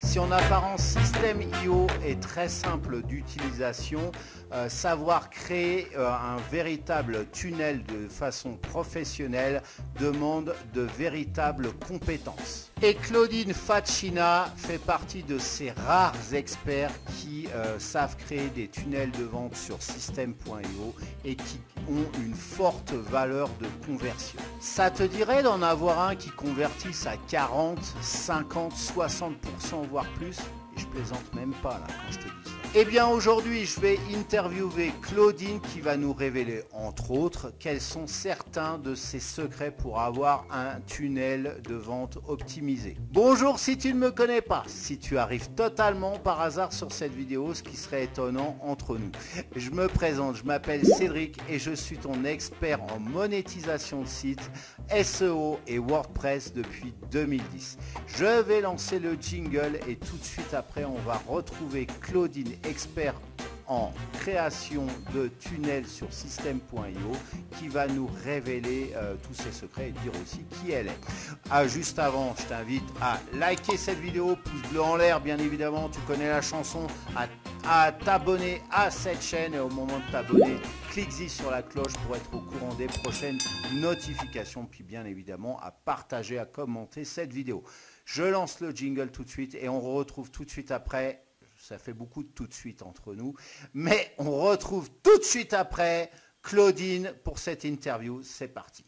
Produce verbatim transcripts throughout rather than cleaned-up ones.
Si en apparence System point i o est très simple d'utilisation, euh, savoir créer euh, un véritable tunnel de façon professionnelle demande de véritables compétences. Et Claudine Facchina fait partie de ces rares experts qui euh, savent créer des tunnels de vente sur System point i o et qui ont une forte valeur de conversion. Ça te dirait d'en avoir un qui convertisse à quarante, cinquante, soixante pour cent voire plus? Et je plaisante même pas là quand je te dis ça. Eh bien aujourd'hui je vais interviewer Claudine qui va nous révéler entre autres quels sont certains de ses secrets pour avoir un tunnel de vente optimisé. Bonjour si tu ne me connais pas, si tu arrives totalement par hasard sur cette vidéo, ce qui serait étonnant entre nous. Je me présente, je m'appelle Cédric et je suis ton expert en monétisation de sites, S E O et WordPress depuis deux mille dix. Je vais lancer le jingle et tout de suite après on va retrouver Claudine, experte en création de tunnels sur System point i o, qui va nous révéler euh, tous ses secrets et dire aussi qui elle est. Ah, juste avant, je t'invite à liker cette vidéo, pouce bleu en l'air bien évidemment, tu connais la chanson, à, à t'abonner à cette chaîne et au moment de t'abonner, clique-y sur la cloche pour être au courant des prochaines notifications, puis bien évidemment à partager, à commenter cette vidéo. Je lance le jingle tout de suite et on retrouve tout de suite après. Ça fait beaucoup de tout de suite entre nous, mais on retrouve tout de suite après Claudine pour cette interview. C'est parti.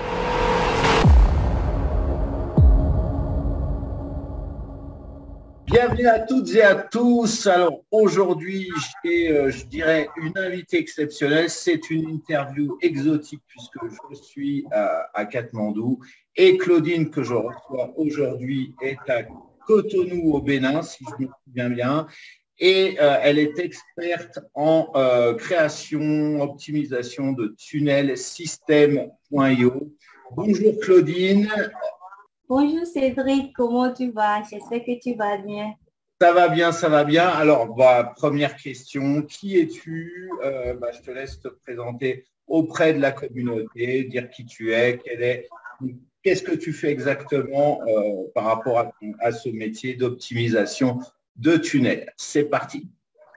Bienvenue à toutes et à tous. Alors aujourd'hui, j'ai, euh, je dirais, une invitée exceptionnelle. C'est une interview exotique puisque je suis à, à Katmandou et Claudine que je reçois aujourd'hui est à Cotonou au Bénin, si je me souviens bien. Et euh, elle est experte en euh, création, optimisation de tunnels System point i o. Bonjour Claudine. Bonjour Cédric, comment tu vas? J'espère que tu vas bien. Ça va bien, ça va bien. Alors, bah, première question, qui es-tu? euh, bah, Je te laisse te présenter auprès de la communauté, dire qui tu es, quel est, qu'est-ce que tu fais exactement euh, par rapport à, à ce métier d'optimisation de tunnels. C'est parti.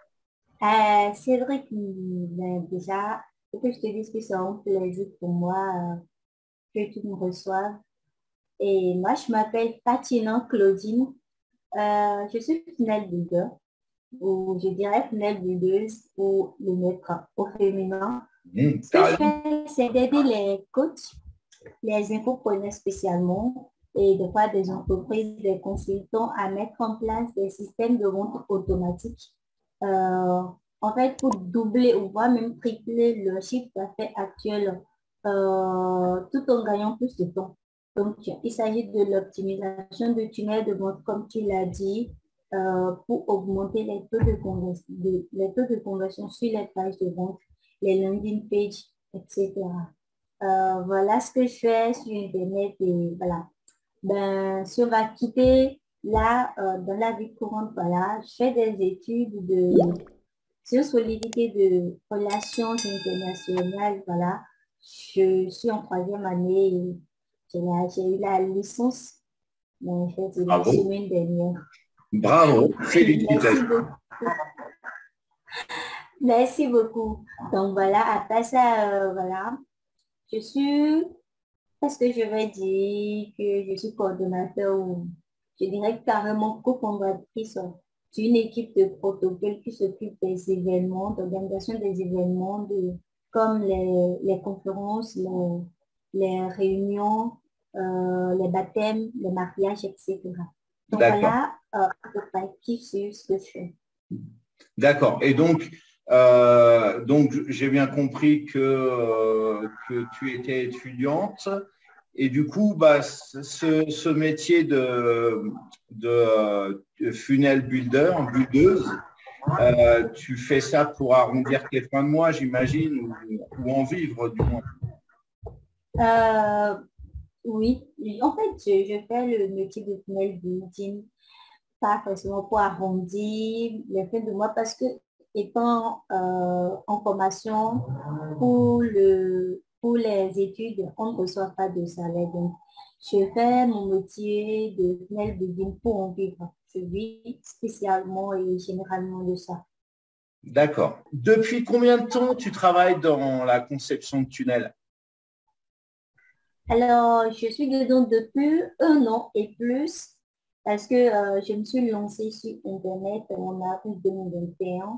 Euh, Cédric, ben, déjà, il faut que je te dise que c'est un plaisir pour moi euh, que tu me reçoives. Et moi, je m'appelle Fatina Claudine. Euh, je suis tunnel builder, ou je dirais tunnel buildeuse pour le mettre au féminin. Mmh, Ce que je fais, c'est d'aider les coachs, les infopreneurs spécialement, et de fois des entreprises, des consultants à mettre en place des systèmes de vente automatiques. Euh, en fait, pour doubler ou voire même tripler le chiffre d'affaires actuel, euh, tout en gagnant plus de temps. Donc, il s'agit de l'optimisation de tunnels de vente, comme tu l'as dit, euh, pour augmenter les taux de conversion, de, les taux de conversion sur les pages de vente, les landing pages, et cetera. Euh, voilà ce que je fais sur Internet et voilà. Ben, si on va quitter là, euh, dans la vie courante, voilà, je fais des études de sur solidité de relations internationales, voilà. Je suis en troisième année et j'ai eu la licence, mais en fait, c'est la semaine dernière. Bravo, félicitations. Merci beaucoup. Merci beaucoup. Donc voilà, après ça, euh, voilà, je suis, parce que je vais dire que je suis coordonnateur ou je dirais carrément cofondatrice d'une équipe de protocole qui s'occupe des événements, d'organisation des événements, de, comme les, les conférences, les, les réunions, euh, les baptêmes, les mariages, et cetera. Donc voilà, euh, c'est ce que je fais. D'accord. Et donc, euh, donc j'ai bien compris que, euh, que tu étais étudiante. Et du coup, bah, ce, ce métier de, de, de funnel builder, buildeuse, euh, tu fais ça pour arrondir tes fins de mois, j'imagine, ou, ou en vivre du moins. Euh, oui, en fait, je, je fais le métier de funnel building, pas forcément pour arrondir les fins de mois, parce que étant euh, en formation pour le pour les études, on ne reçoit pas de salaire. Donc, je fais mon métier de tunnel building pour en vivre. Je vis spécialement et généralement de ça. D'accord. Depuis combien de temps tu travailles dans la conception de tunnels? Alors, je suis dedans depuis un an et plus parce que euh, je me suis lancée sur Internet en avril deux mille vingt et un.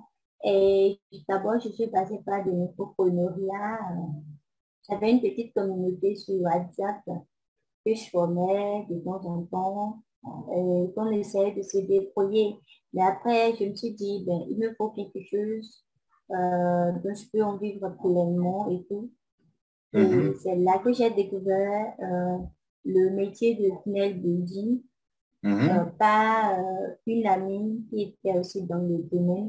Et d'abord, je suis passée par de l'infoprenariat. J'avais une petite communauté sur WhatsApp que je formais de temps en temps, euh, qu'on essayait de se débrouiller. Mais après, je me suis dit, ben, il me faut quelque chose euh, dont je peux en vivre pleinement et tout. Et Mhm. c'est là que j'ai découvert euh, le métier de tunnel building euh, Mhm. par euh, une amie qui était aussi dans le domaine.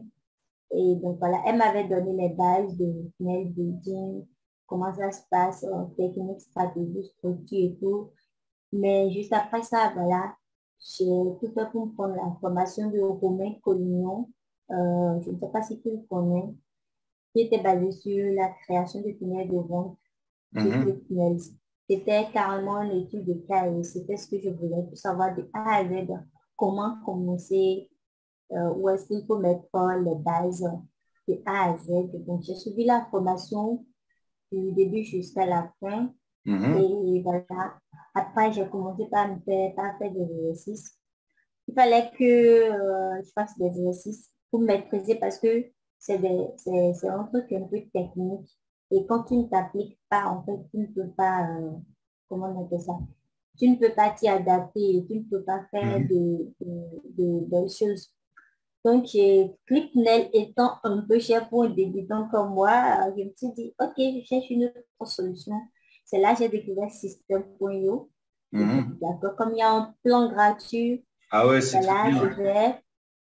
Et donc voilà, elle m'avait donné les bases de tunnel building, comment ça se passe, en technique, stratégie, structure et tout. Mais juste après ça, voilà, j'ai tout fait pour prendre la formation de Romain Collignon. Euh, je ne sais pas si tu le connais, qui était basée sur la création de tunnels de vente sur Mhm. le tunnel. C'était carrément une étude de cas et c'était ce que je voulais pour savoir de A à Z comment commencer, euh, où est-ce qu'il faut mettre les bases de A à Z. Donc, j'ai suivi la formation du début jusqu'à la fin. Mhm. Et voilà. Après, j'ai commencé par me faire, par faire des exercices. Il fallait que euh, je fasse des exercices pour maîtriser parce que c'est des- c'est c'est un truc un peu technique. Et quand tu ne t'appliques pas, en fait, tu ne peux pas, euh, comment on appelle ça? Tu ne peux pas t'y adapter et tu ne peux pas faire Mhm. de, de, de belles choses. Donc, j'ai- ClickNel étant un peu cher pour un débutant comme moi, euh, je me suis dit, OK, je cherche une autre solution. C'est là que j'ai découvert système point i o. J'ai dit, Mhm. d'accord, comme il y a un plan gratuit, Ah ouais, c'est très voilà, je bien. vais,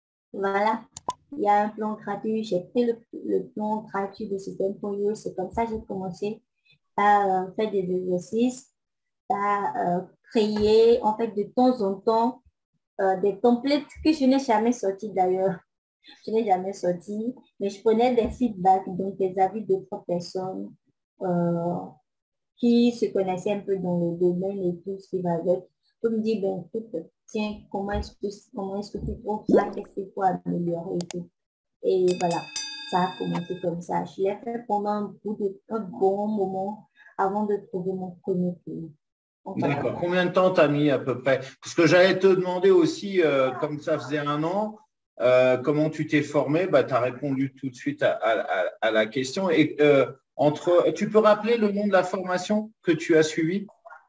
voilà, il y a un plan gratuit, j'ai pris le, le plan gratuit de système point i o. C'est comme ça que j'ai commencé à euh, faire des exercices, à euh, créer, en fait, de temps en temps, euh, des templates que je n'ai jamais sortis d'ailleurs. Je n'ai jamais sorti, mais je prenais des feedbacks, donc des avis d'autres personnes euh, qui se connaissaient un peu dans le domaine et tout ce qui va avec, pour me dire, ben, écoute, tiens, comment est-ce que, comment est-ce que tu trouves ça, qu'est-ce qu'il faut améliorer et tout. Et voilà, ça a commencé comme ça. Je l'ai fait pendant un, bout de, un bon moment avant de trouver mon premier client. Enfin, D'accord. Combien de temps t'as mis à peu près? Parce que j'allais te demander aussi, euh, comme ça faisait un an, euh, comment tu t'es formé? Bah, tu as répondu tout de suite à, à- à la question. Et euh, entre, tu peux rappeler le nom de la formation que tu as suivie?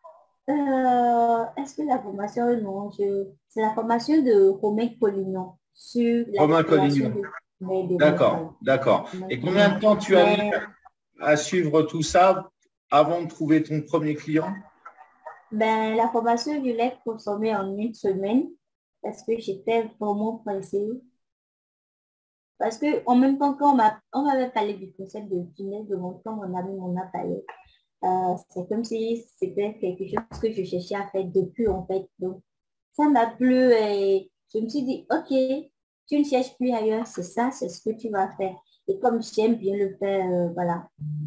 Euh, est-ce que la formation, non, je, c'est la formation de Romain Collignon sur la Romain création Collignon. de mais de voilà, D'accord, d'accord. Romain Et combien Collignon. de temps tu as mis Mais à suivre tout ça avant de trouver ton premier client? ben, la formation, je l'ai consommée en une semaine parce que j'étais vraiment pressée. Parce que en même temps, quand on m'a- on m'avait parlé du concept de tunnel de montant, mon ami m'en a parlé. Euh, c'est comme si c'était quelque chose que je cherchais à faire depuis en fait. Donc, ça m'a plu et je me suis dit, OK, tu ne cherches plus ailleurs, c'est ça, c'est ce que tu vas faire. Et comme j'aime bien le faire, euh, voilà,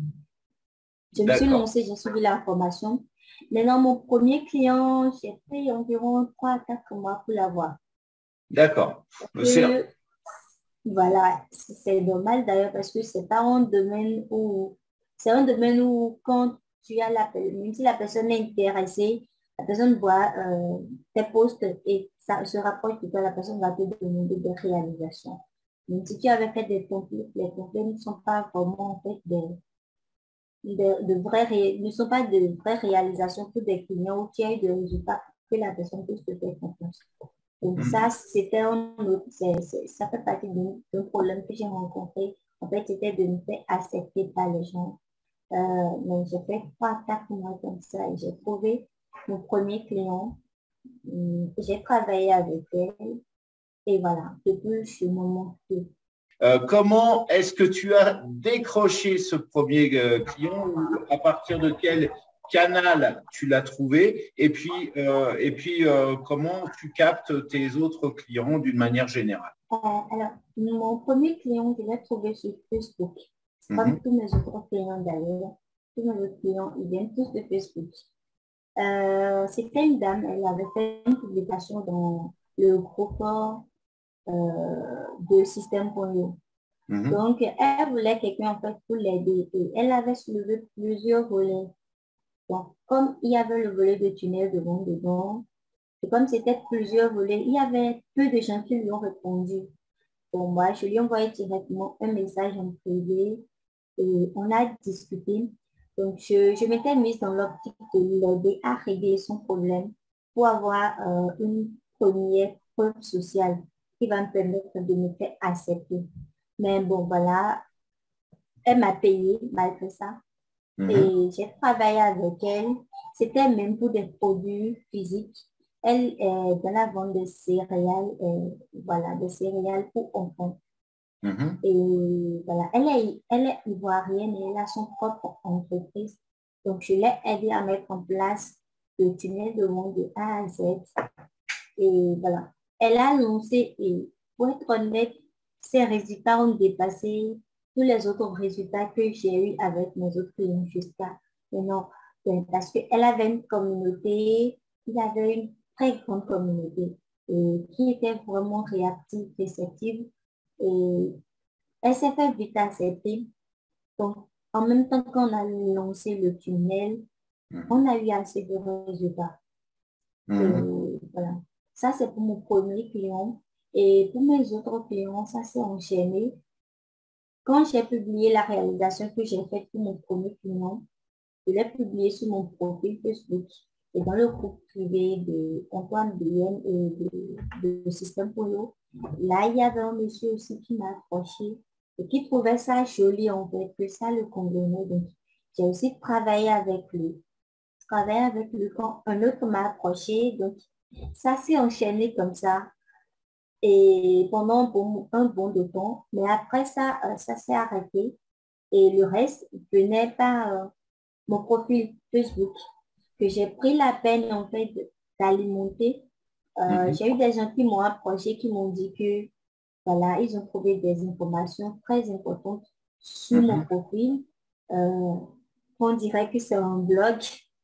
je me suis D'accord, lancée, j'ai suivi la formation. Maintenant, mon premier client, j'ai pris environ trois à quatre mois pour l'avoir. d'accord. C'est Que, voilà, c'est normal d'ailleurs parce que c'est pas un domaine où, c'est un domaine où quand tu as la, même si la personne est intéressée, la personne voit euh, tes posts et ça se rapproche de toi, la personne va te demander des réalisations. Donc, si tu avais fait des templates, les templates ne sont pas vraiment en fait des, de, de vraies ré- ne sont pas de vraies réalisations pour des clients où tu as eu des résultats que la personne puisse te faire confiance. Donc ça, c'était un autre, c'est- c'est- ça fait partie d'un d'un problème que j'ai rencontré. En fait, c'était de me faire accepter par les gens. Euh, mais j'ai fait trois, quatre mois comme ça et j'ai trouvé mon premier client. Hum, J'ai travaillé avec elle et voilà, depuis ce moment. Euh, comment est-ce que tu as décroché ce premier euh, client ou à partir de quel canal tu l'as trouvé et puis, euh, et puis euh, comment tu captes tes autres clients d'une manière générale? Euh, alors, mon premier client, je l'ai trouvé sur Facebook, comme Mhm. tous mes autres clients d'ailleurs. tous mes autres clients, ils viennent tous de Facebook. Euh, C'était une dame, elle avait fait une publication dans le groupe euh, de système point io. Mhm. Donc, elle voulait quelqu'un en fait pour l'aider et elle avait soulevé plusieurs volets. Donc, comme il y avait le volet de tunnel devant dedans, et comme c'était plusieurs volets, il y avait peu de gens qui lui ont répondu. Pour moi, je lui ai envoyé directement un message en privé et on a discuté. Donc, je, je m'étais mise dans l'optique de l'aider à régler son problème pour avoir euh, une première preuve sociale qui va me permettre de me faire accepter. Mais bon, voilà, elle m'a payé malgré ça. Mhm. Et j'ai travaillé avec elle. C'était même pour des produits physiques. Elle est dans la vente de céréales, et, voilà, de céréales pour enfants. Mhm. Et voilà, elle est, elle est ivoirienne et elle a son propre entreprise. Donc, je l'ai aidée à mettre en place le tunnel de vente de A à Z. Et voilà, elle a lancé, et pour être honnête, ses résultats ont dépassé tous les autres résultats que j'ai eu avec mes autres clients jusqu'à maintenant. Donc, parce qu'elle avait une communauté, il y avait une très grande communauté et qui était vraiment réactive, réceptive. Et elle s'est fait vite accepter. Donc, en même temps qu'on a lancé le tunnel, Mhm. on a eu assez de résultats. Mhm. Et voilà. Ça, c'est pour mon premier client. Et pour mes autres clients, ça s'est enchaîné. Quand j'ai publié la réalisation que j'ai faite pour mon premier client, je l'ai publié sur mon profil Facebook et dans le groupe privé de Antoine Bienne et de, de Système Polo. Là, il y avait un monsieur aussi qui m'a approché et qui trouvait ça joli en fait, que ça le convenait. Donc, j'ai aussi travaillé avec lui. Travaillé avec lui quand un autre m'a approché. Donc, ça s'est enchaîné comme ça et pendant un bon, un bon de temps. Mais après ça, euh, ça s'est arrêté et le reste venait par euh, mon profil Facebook que j'ai pris la peine en fait d'alimenter. Euh, Mhm. j'ai eu des gens qui m'ont approché, qui m'ont dit que voilà, ils ont trouvé des informations très importantes sur mon Mhm. profil. Euh, on dirait que c'est un blog.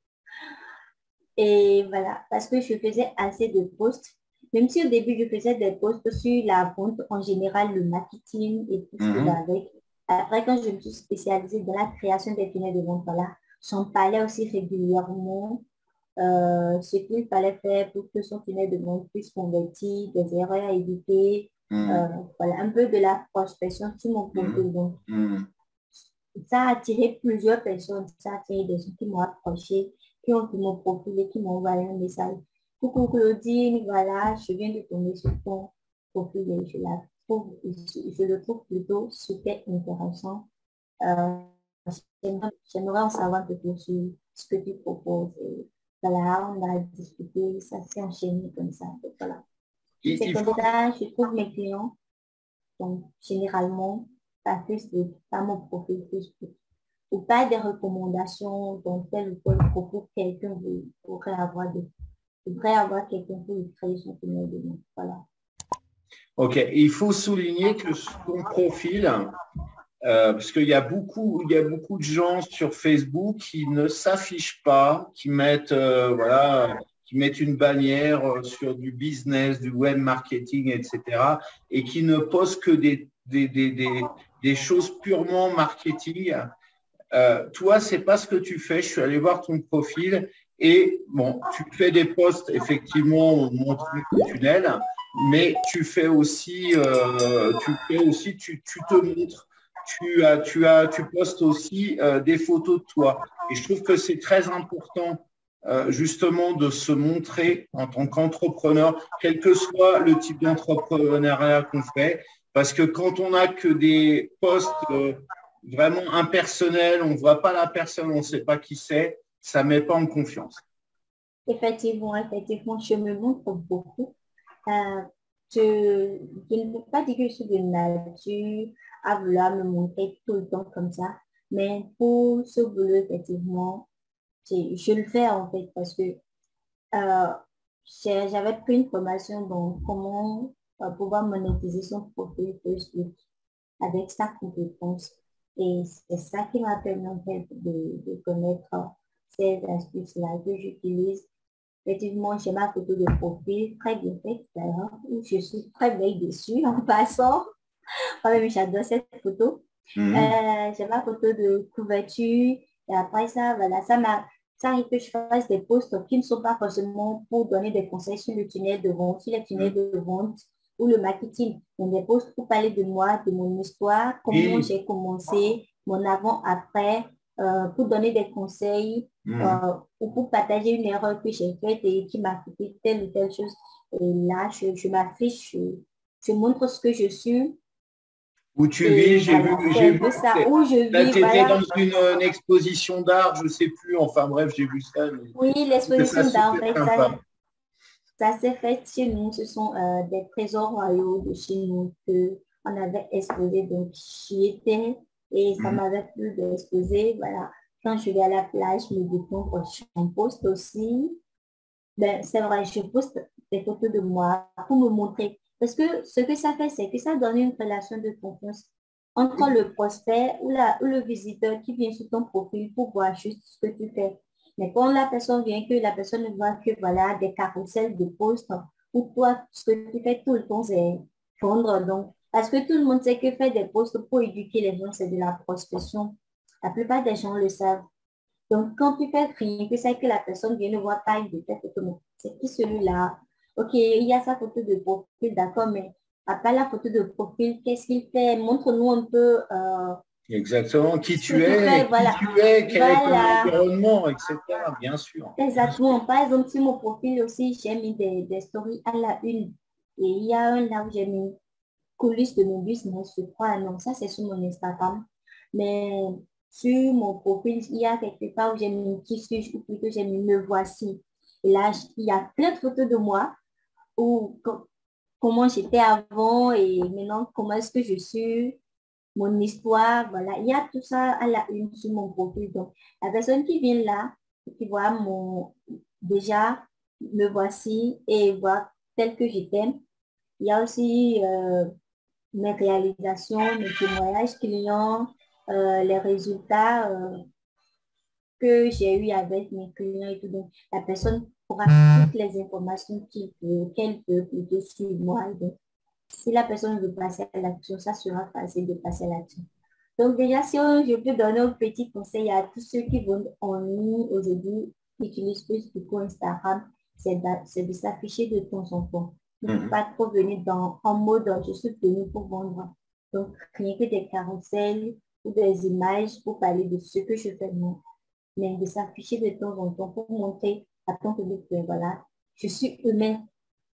Et voilà, parce que je faisais assez de posts. Même si au début, je faisais des posts sur la vente en général, le marketing et tout ce qui va Mhm. avec. Après, quand je me suis spécialisée dans la création des tunnels de vente, voilà, j'en parlais aussi régulièrement. Euh, ce qu'il fallait faire pour que son tunnel de vente puisse convertir, des erreurs à éviter. Euh, Mhm. voilà, un peu de la prospection sur mon Mhm. profil. Donc, Mhm. ça a attiré plusieurs personnes, ça a attiré des gens qui m'ont approché, qui ont vu mon profil et qui m'ont envoyé un message. Coucou Claudine, voilà, je viens de tomber sur ton profil et je, la trouve, je, je le trouve plutôt super intéressant. Euh, J'aimerais j'aimerais en savoir un peu plus sur ce que tu proposes. Et voilà, on a discuté, ça s'est enchaîné comme ça. Donc, voilà. Il, C'est il comme faut. ça, je trouve mes clients. Donc, généralement, par Facebook, par mon profil Facebook ou pas des recommandations dans tel ou tel propos que quelqu'un veut- pourrait avoir de, devrait avoir quelqu'un pour lui créer son tunnel de nom. Voilà. Ok, il faut souligner que ton profil, euh, parce qu'il y a beaucoup, il y a beaucoup de gens sur Facebook qui ne s'affichent pas, qui mettent, euh, voilà, qui mettent une bannière euh, sur du business, du web marketing, et cetera, et qui ne postent que des, des, des, des, des choses purement marketing. Euh, toi, c'est pas ce que tu fais. Je suis allé voir ton profil et bon, tu fais des posts effectivement montrant le tunnel, mais tu fais aussi, euh, tu fais aussi, tu, tu te montres, tu as, tu as, tu postes aussi euh, des photos de toi. Et je trouve que c'est très important euh, justement de se montrer en tant qu'entrepreneur, quel que soit le type d'entrepreneuriat qu'on fait, parce que quand on n'a que des posts euh, vraiment impersonnel, on ne voit pas la personne, on ne sait pas qui c'est, ça ne met pas en confiance. Effectivement, effectivement, je me montre beaucoup. Euh, je, je ne peux pas dire que je suis de nature à vouloir me montrer tout le temps comme ça, mais pour ce boulot, effectivement, je, je le fais en fait parce que euh, j'ai- j'avais pris une formation dans comment euh, pouvoir monétiser son profil Facebook avec sa compétence. Et c'est ça qui m'a permis en fait de, de connaître ces astuces-là que j'utilise. Effectivement, j'ai ma photo de profil très bien faite d'ailleurs, où je suis très bien dessus en passant. Moi-même, j'adore cette photo. Mhm. Euh, j'ai ma photo de couverture. Et après ça, voilà, ça m'a, ça arrive que je fasse des posts qui ne sont pas forcément pour donner des conseils sur le tunnel de vente, sur les tunnels Mhm. de vente ou le marketing, mais des posts pour parler de moi, de mon histoire, comment Oui. j'ai commencé, mon avant-après, euh, pour donner des conseils Mhm. euh, ou pour partager une erreur que j'ai faite et qui m'a coûté telle ou telle chose. Et là, je, je m'affiche, je, je montre ce que je suis Où tu vis, et j'ai vu, voilà, c'est j'ai un vu. peu ça. Où je Là, vis, tu étais voilà. dans une, euh, une exposition d'art, je sais plus. Enfin bref, j'ai vu ça. Mais Oui, c'était ça l'exposition d'art, en super fait, ça, sympa. ça s'est fait chez nous. Ce sont euh, des trésors royaux de chez nous que on avait exposé. Donc, j'y étais et ça Mhm. m'avait plu d'exposer. Voilà. Quand je vais à la plage, je me découvre, je poste aussi. Ben, c'est vrai, je poste des photos de moi pour me montrer. Parce que ce que ça fait, c'est que ça donne une relation de confiance entre le prospect ou, la, ou le visiteur qui vient sur ton profil pour voir juste ce que tu fais. Mais quand la personne vient, que la personne ne voit que voilà, des carousels de posts, ou toi, ce que tu fais tout le temps, c'est vendre. Donc, parce que tout le monde sait que faire des posts pour éduquer les gens, c'est de la prospection. La plupart des gens le savent. Donc, quand tu fais rien, que c'est que la personne vient ne voir pas une de tes photos, mais c'est qui celui-là? Ok, il y a sa photo de profil, d'accord, mais à part la photo de profil, qu'est-ce qu'il fait? Montre-nous un peu euh, Exactement. Qui ce que tu tu fais, es, qui voilà. tu es, quel est ton Voilà, environnement, et cetera. Bien sûr. Bien sûr. exactement. Par exemple, sur mon profil aussi, j'ai mis des, des stories à la une. Et il y a un là où j'ai mis coulisses de mon business, je crois. Non, ça c'est sur mon Instagram. Mais sur mon profil, il y a quelque part où j'ai mis qui suis-je, ou plutôt j'ai mis me voici. Et là, il y a plein de photos de moi où co- comment j'étais avant et maintenant comment est-ce que je suis, mon histoire, voilà. Il y a tout ça à la une sur mon profil. Donc, la personne qui vient là, qui voit mon, déjà, me voici et voit tel que j'étais. Il y a aussi euh, mes réalisations, mes témoignages clients, euh, les résultats euh, que j'ai eu avec mes clients et tout. Donc, la personne aura toutes les informations qu'il veut, qu'elle veut plutôt sur moi. Et donc, si la personne veut passer à l'action, ça sera facile de passer à l'action. Donc, déjà, si on- je peux donner un petit conseil à tous ceux qui vont en ligne aujourd'hui, qui utilisent Facebook ou Instagram, c'est d'a- c'est de s'afficher de temps en temps. Il ne faut Mhm. pas trop venir dans, en mode je suis venu pour vendre. Donc, rien que des carousels ou des images pour parler de ce que je fais, non. Mais de s'afficher de temps en temps pour montrer à ton public que voilà, je suis humain,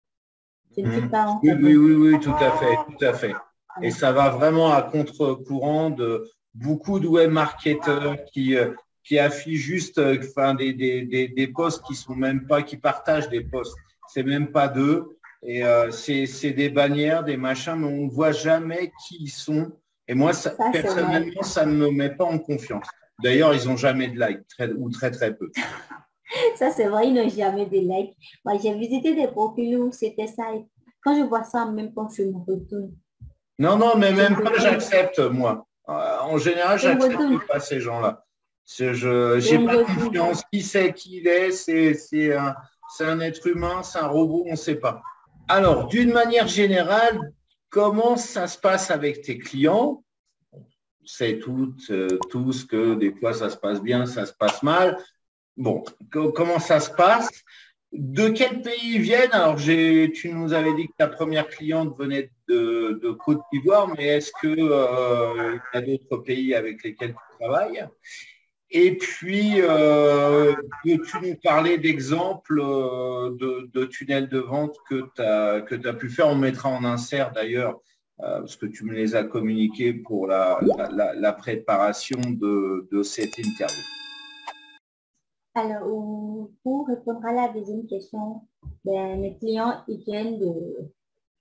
je ne suis Mhm. pas un Oui, oui, robot. oui, oui, tout à fait, tout à fait. Et ça va vraiment à contre-courant de beaucoup de web marketeurs qui, euh, qui affichent juste euh, enfin, des, des, des, des posts qui sont même pas, qui partagent des posts. C'est même pas d'eux. Et euh, c'est c'est des bannières, des machins, mais on ne voit jamais qui ils sont. Et moi, ça, Ça, c'est vrai. personnellement, ça ne me met pas en confiance. D'ailleurs, ils n'ont jamais de likes, très, ou très très peu. Ça, c'est vrai, ils n'ont jamais de like. Moi, j'ai visité des profils où c'était ça. Et quand je vois ça en même temps, je me retourne. Non, non, mais Je me même pas, retourne. j'accepte, moi. Euh, en général, Je me j'accepte retourne. pas ces gens-là. C'est- Je Je j'ai me pas retourne. confiance. Qui sait qui il est? C'est c'est un, c'est un être humain, c'est un robot, on ne sait pas. Alors, d'une manière générale, comment ça se passe avec tes clients? On sait toutes, euh, tous que des fois, ça se passe bien, ça se passe mal. Bon, co- comment ça se passe? De quel pays ils viennent? Alors, j'ai, tu nous avais dit que ta première cliente venait de, de Côte d'Ivoire, mais est-ce que, euh, il y a d'autres pays avec lesquels tu travailles? Et puis, euh, peux-tu nous parler d'exemples euh, de, de tunnels de vente que tu as, que tu as pu faire? On mettra en insert d'ailleurs, euh, parce que tu me les as communiqués pour la, la, la- la préparation de, de cette interview. Alors, ou- pour répondre à la deuxième question, ben, mes clients, ils viennent de,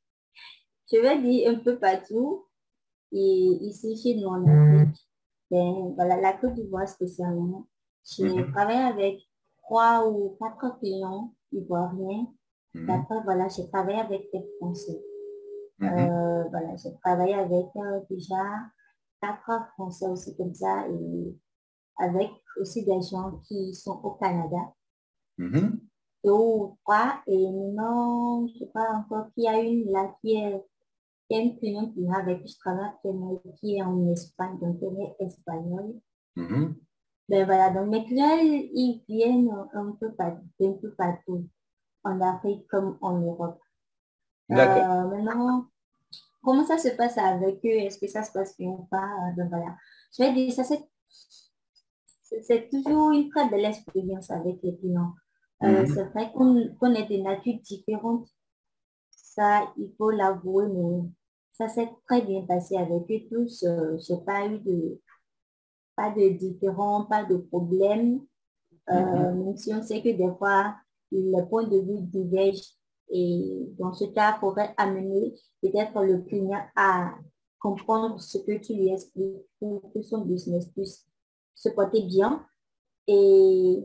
je vais dire un peu partout. Et ici, chez nous, en Afrique, ben, voilà, la Côte d'Ivoire spécialement, j'ai Mhm, travaillé avec trois ou quatre clients ivoiriens. mhm, D'après, voilà, j'ai travaillé avec des Français. mhm. Euh, voilà, j'ai travaillé avec euh, déjà. quatre Français aussi comme ça, et avec aussi des gens qui sont au Canada, Mhm. deux ou trois, et maintenant, je crois encore qu'il y a une là qui est, qui est une cliente qui avec qui je travaille actuellement, qui est en Espagne, donc elle est espagnole. Mhm. Ben voilà, donc mes clients, ils ils viennent un peu partout, un peu partout, en Afrique comme en Europe. Euh, D'accord. maintenant, comment ça se passe avec eux? Est-ce que ça se passe bien ou pas? Euh, Ben voilà. Je vais dire, ça c'est c'est- c'est toujours une très belle expérience avec les clients. Euh, Mhm. c'est vrai qu'on qu'on est de nature différente, ça, il faut l'avouer, mais ça s'est très bien passé avec eux tous. Euh, j'ai pas eu de, pas de différends, pas de problème. Mhm. Euh, même si on sait que des fois, les points de vue divergent et dans ce cas, il faudrait amener peut-être le client à comprendre ce que tu lui expliques pour que son business puisse se porter bien. Et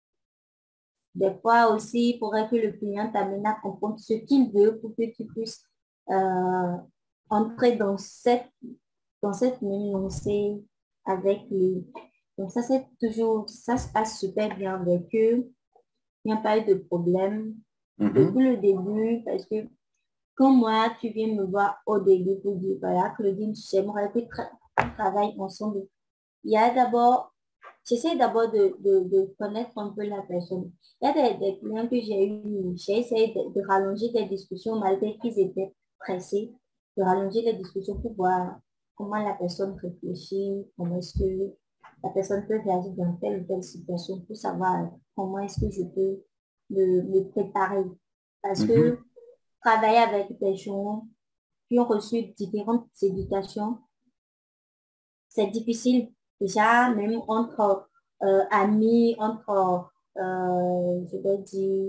des fois aussi, il faudrait que le client t'amène à comprendre ce qu'il veut pour que tu puisses euh, entrer dans cette, dans cette même lancée avec lui. Donc ça, c'est toujours, ça se passe super bien avec eux. Il n'y a pas eu de problème Mhm. depuis le début parce que quand moi, tu viens me voir au début pour dire, voilà, Claudine, j'aimerais que tra on travaille ensemble. Il y a d'abord, j'essaie d'abord de, de, de connaître un peu la personne. Il y a des, des clients que j'ai eu, j'ai essayé de, de rallonger des discussions malgré qu'ils étaient pressés, de rallonger les discussions pour voir comment la personne réfléchit, comment est-ce que la personne peut réagir dans telle ou telle situation pour savoir comment est-ce que je peux me, me préparer. Parce Mhm. que travailler avec des gens qui ont reçu différentes éducations, c'est difficile. Déjà, même entre euh, amis, entre, euh, je vais dire,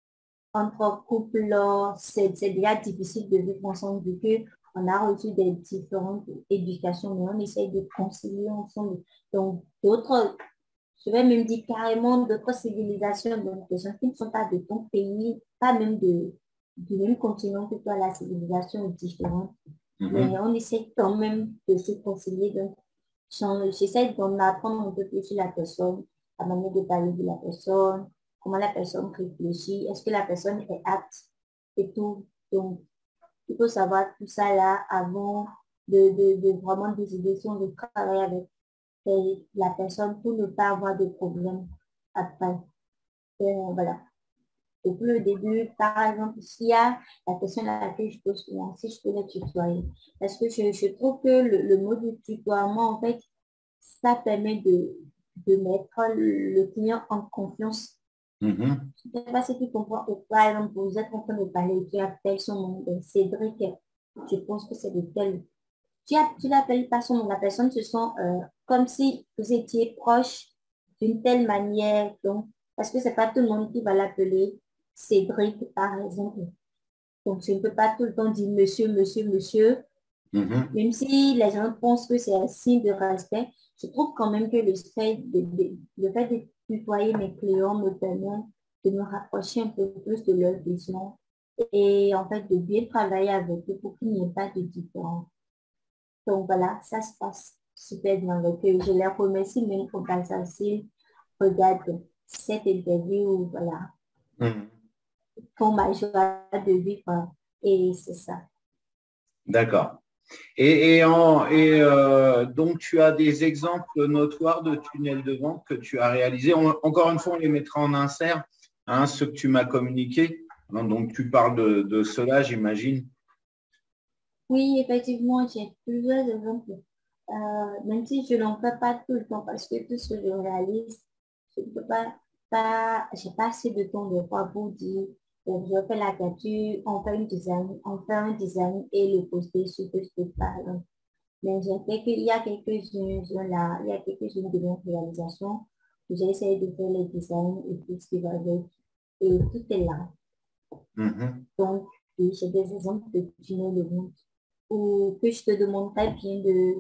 entre couples, c'est c'est déjà difficile de vivre ensemble vu que on a reçu des différentes éducations, mais on essaye de concilier ensemble. Donc, d'autres, je vais même dire carrément d'autres civilisations, donc des gens qui ne sont pas de ton pays, pas même de, du même continent que toi, la civilisation est différente. Mais Mhm. on essaie quand même de se concilier. Donc, j'en- j'essaie d'en apprendre un peu plus sur la personne, la manière de parler de la personne, comment la personne réfléchit, est-ce que la personne est apte et tout. Donc, il faut savoir tout ça là avant de, de, de vraiment décider si on veut travailler avec euh, la personne pour ne pas avoir de problème après. Euh, voilà. Depuis le début, par exemple, s'il y a la question à laquelle je pose souvent, si je peux le tutoyer. Parce que je, je trouve que le, le mot du tutoiement, en fait, ça permet de, de mettre le client en confiance. Mhm. Je ne sais pas si tu comprends. Ou par exemple, vous êtes en train de parler, tu appelles son nom, ben, Cédric, je pense que c'est de tel. Tu, app- tu l'appelles pas son nom, la personne se sent euh, comme si vous étiez proche d'une telle manière. Donc, parce que c'est pas tout le monde qui va l'appeler Cédric, par exemple. Donc, je ne peux pas tout le temps dire monsieur, monsieur, monsieur. Mhm. Même si les gens pensent que c'est un signe de respect, je trouve quand même que le fait de, de- le fait de tutoyer mes clients me permet de me rapprocher un peu plus de leur vision et en fait de bien travailler avec eux pour qu'il n'y ait pas de différence. Donc voilà, ça se passe super bien avec eux. Je les remercie même pour ça s'ils regardent cette interview, voilà, Mhm. pour ma joie de vivre. Et c'est ça. D'accord. Et, et, en- et, euh, donc, tu as des exemples notoires de tunnels de vente que tu as réalisés. On- encore une fois, on les mettra en insert, hein, ceux que tu m'as communiqués. Hein, donc, tu parles de, de cela, j'imagine. Oui, effectivement, j'ai plusieurs exemples. Euh, même si je n'en fais pas tout le temps parce que tout ce que je réalise, je ne peux pas, pas, j'ai pas assez de temps de fois pour dire, euh, je fais la capture, on fait une design, on fait un design et le poster sur Facebook par exemple. Mais j'ai fait qu'il y a quelques-unes là, il y a quelques-unes de mes réalisations que j'ai essayé de faire les designs et tout ce qui va avec. Et tout est là. Mhm. Donc, oui, j'ai des exemples de tunnels de vente ou que je te demanderais bien de,